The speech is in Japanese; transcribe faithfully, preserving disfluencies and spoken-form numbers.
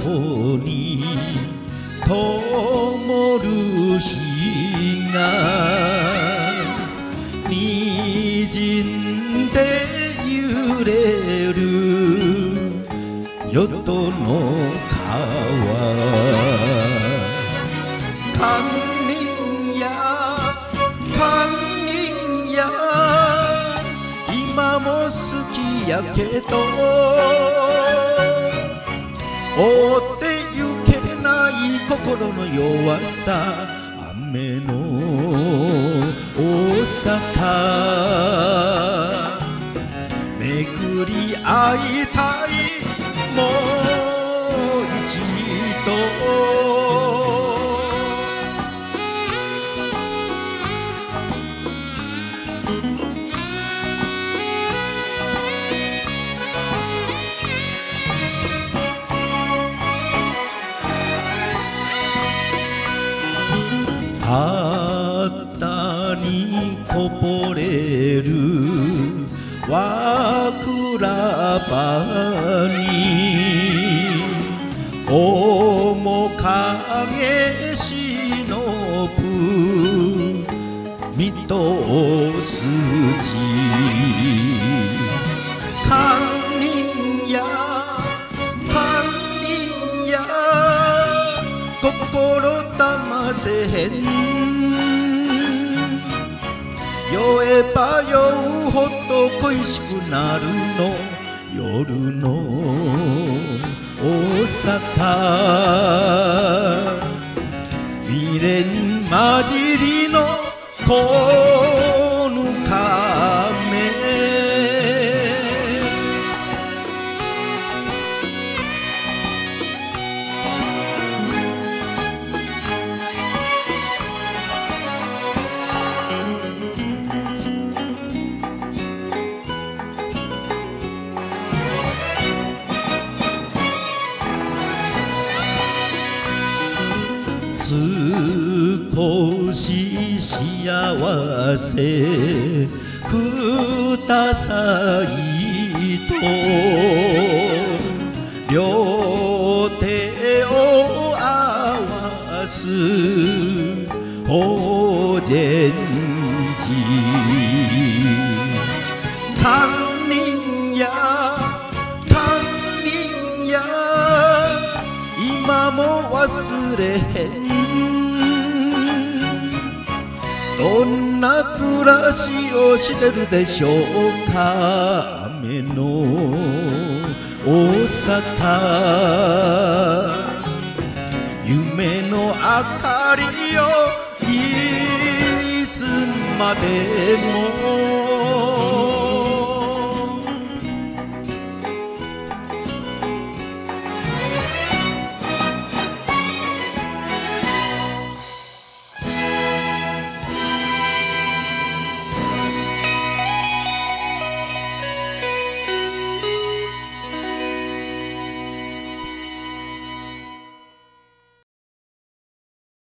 こに灯る日が滲んで揺れる淀の川堪忍や堪忍や今も好きやけど追ってゆけない心の弱さ雨の大阪巡り会いたいもう一度旗にこぼれる和倉場に面影しのぶ水戸筋堪忍や堪忍や心騙せへん酔えば酔うほど恋しくなるの夜の大阪未練混じりのこぬかめ少し幸せくださいと両手を合わす法善寺堪忍や堪忍や今も忘れへんどんな暮らしをしてるでしょうか雨の大阪夢の明かりよいつまでも